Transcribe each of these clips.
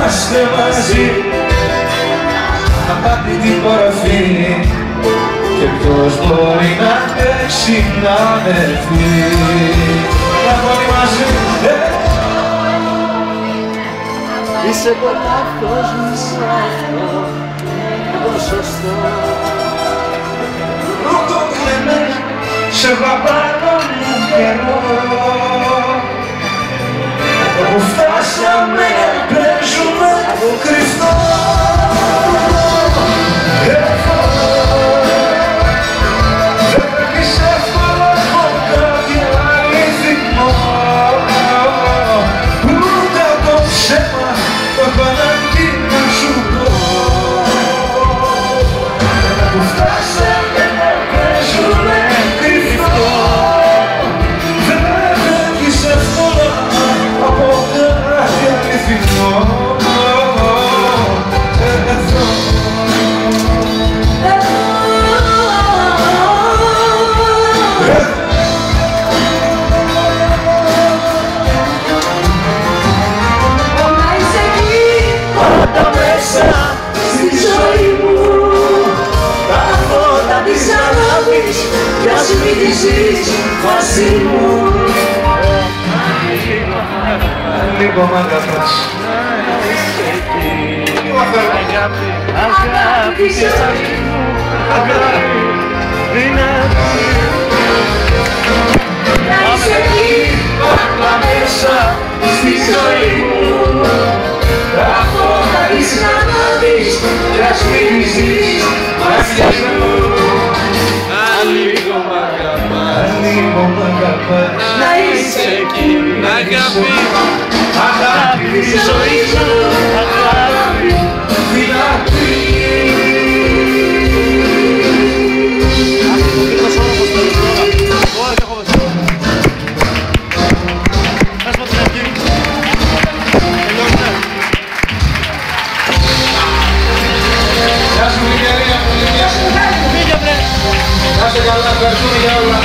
είμαστε μαζί, απάτη την κορφή, και ποιος μπορεί να αντέξει να ανεβεί. Να πόνοι μαζί, είσαι το λάθος μου σ' αυτό το σωστό. Ρούκο κλεμέ, σε βαπάνω μου καιρό, όπου φτάσαμε παίζουμε από κρυφτό. Φεύγεις εύκολα από κάτι αληθινό, ούτε το ψέμα το έχω ανάγκη να σου πω. Που φτάσαμε παίζουμε κρυφτό. Φεύγεις εύκολα από κάτι αληθινό. Στη ζωή μου τα φώτα της αγάπης κι ας μην τη ζεις μαζί μου. Λίγο μ' αγαπάς, αγάπη στη ζωή μου, αγάπη δυνατή. Να είσαι εκεί πάντα μέσα στη ζωή μου, τα φώτα της αγάπης κι ας μην τη ζεις μαζί μου. αν λίγο μ' αγαπάς, να είσαι εκεί, αγάπη, αγάπη της ζωής μου, αγάπη δυνατή. Γεια σου Μιγερία, να είστε καλά, ευχαριστούμε για όλα.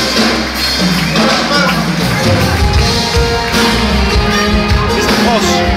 Δυστυχώς